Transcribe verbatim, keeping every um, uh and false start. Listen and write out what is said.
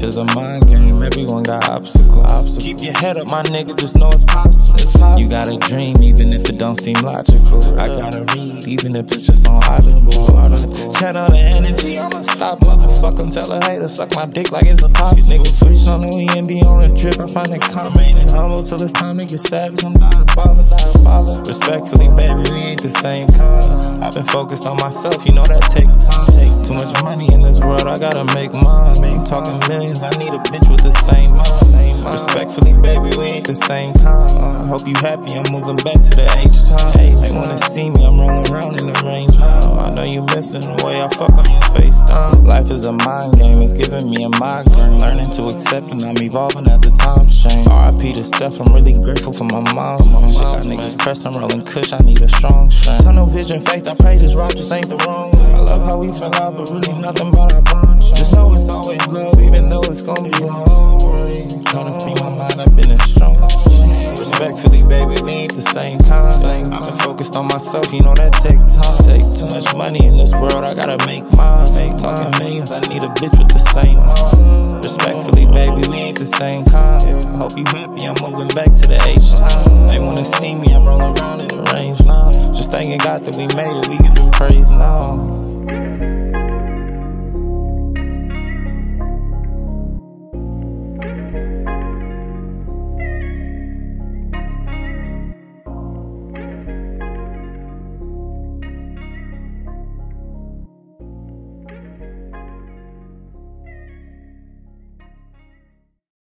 is a mind game, everyone got obstacles. Obstacle. Keep your head up, my nigga, just know it's possible. It's possible. You gotta dream, even if it don't seem logical. I gotta read, even if it's just on Audible. Channel the energy, I'ma stop, motherfucker. Tell a hater, suck my dick like it's a pop. These niggas switch on the E and be on a drip. I find it calm, ain't humble till it's time to get savage. I'm diabolic, diabolic. Respectfully, baby, we ain't the same kind. I've been focused on myself, you know that take time. Take too much money in this world, I gotta make mine. I'm talking millions, I need a bitch with the same mind. Respectfully, baby, we ain't the same kind. I hope you happy, I'm moving back to the H time. They wanna see me, I'm rolling around in the range now. I know you missing the way I fuck on your FaceTime. Life is a mind game, it's giving me a migraine. Learning to accept and I'm evolving as the times change. R I P to stuff, I'm really grateful for my mom. Shit got niggas pressed, I'm rolling kush, I need a strong strength. Tunnel vision, faith, I pray this rock just ain't the wrong way. I love how we fell out, but really nothing but our bond. Just know it's always love, even though it's gonna be long. Tryna free my mind, I've been in strong. Respectfully, baby, we ain't the same kind. I've been focused on myself, you know that take time. Take too much money in this world, I gotta make mine. Make talking millions, I need a bitch with the same mind. Respectfully, baby, we ain't the same kind. I hope you happy, I'm moving back to the H time. They wanna see me, I'm rolling around in the range now. Just thanking God that we made it, we give him praise now.